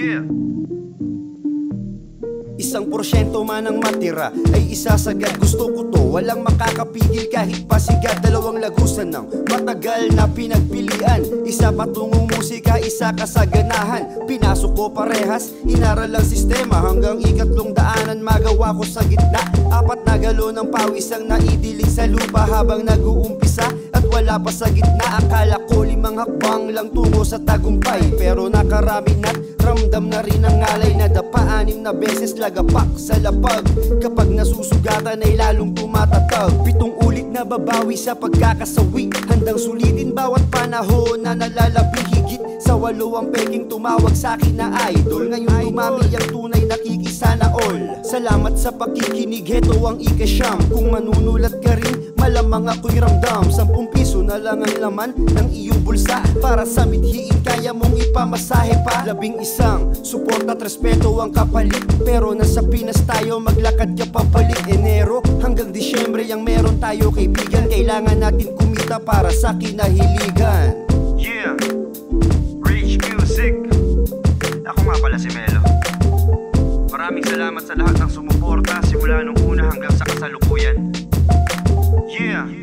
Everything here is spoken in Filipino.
Yeah. 1% man ang matira ay isasagad. Gusto ko to, walang makakapigil kahit pasigat. Dalawang lagusan ng matagal na pinagpilian. Isa patungong musika, isa kasaganahan. Pinasok ko parehas, inaral ang sistema. Hanggang ikatlong daanan magawa ko sa gitna. 4 na galon ng pawis ang naidilig sa lupa habang nag-uumpisa. At wala pa sa gitna, akala ko 5 hakbang lang tungo sa tagumpay. Pero nakarami na't ramdam na rin ang ngalay. Nadapa 6 na beses lagapak sa lapag. Kapag nasusugatan ay lalong tumatatag. 7 ulit na babawi sa pagkakasawi. Handang sulitin bawat panahon na nalalabi. Higit sa 8 ang peking tumawag sa akin na idol. Ngayon dumami ang tunay nakikisana all. Salamat sa pakikinig, heto ang ika-siyam. Kung manunulat ka rin, malamang ako'y ramdam. 10 piso na lang ang laman ng iyong bulsa. Para sa mithiin kaya mong ipamasahe pa. 11 support at respeto ang kapalit. Pero nasa Pinas tayo, maglakad ka pabalik. Enero hanggang Disyembre ang meron tayo kaibigan. Kailangan natin kumita para sa kinahiligan. Yeah. Rich Music. Ako nga pala si Melo. Maraming salamat sa lahat ng sumuporta simula nung una hanggang sa kasalukuyan. Yeah.